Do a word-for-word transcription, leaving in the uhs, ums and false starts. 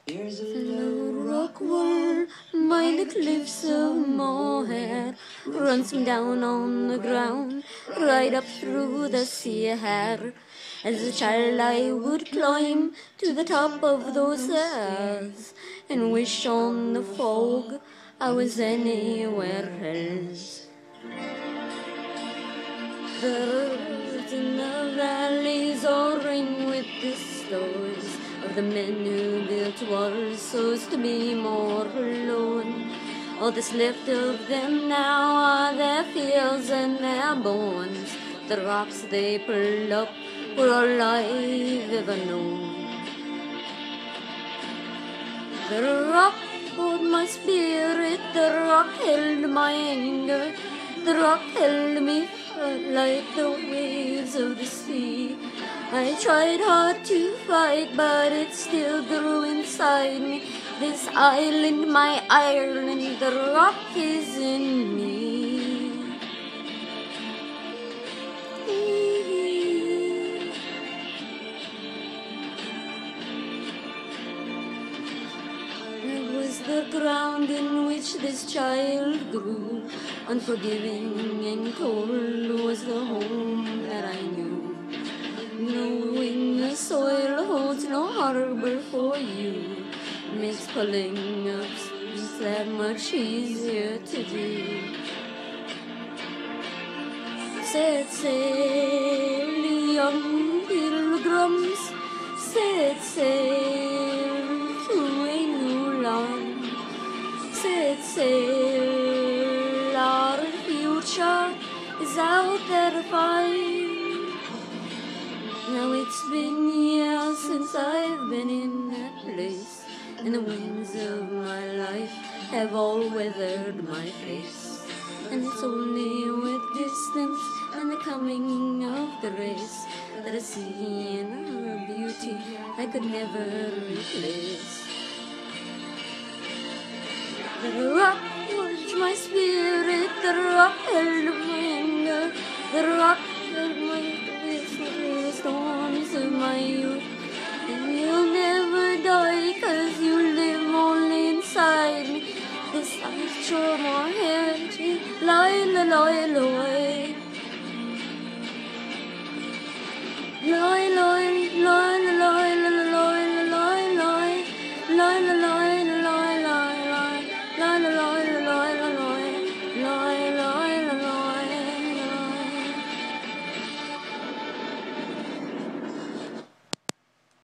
There's a low rock wall by the cliffs of Moher, runs down on the ground, right up through the sea hair. As a child I would climb to the top of those stairs and wish on the fog I was anywhere else. The roads in the valleys all ring with the stories of the men who built walls so as to be more alone. All that's left of them now are their fields and their bones. The rocks they pulled up were all I've ever known. The rock pulled my spirit, the rock held my anger, the rock held me like the waves of the sea. I tried hard to fight, but it still grew inside me. This island, my Ireland, the rock is in me. It was the ground in which this child grew. Unforgiving and cold was the home that I knew. Knowing the soil holds no harbor for you makes pulling up sticks that much easier to do. Set sail, young pilgrims, set sail to a new land. Set sail, our future is out there to find. Now it's been years since I've been in that place, and the winds of my life have all weathered my face. And it's only with distance and the coming of grace that I see in her beauty I could never replace. The rock was my spirit, the rock held my anger, the rock held my face through the storms of my youth. And you'll never die, cause you live only inside me. This ice more heritage, lie, lie, lie, lie.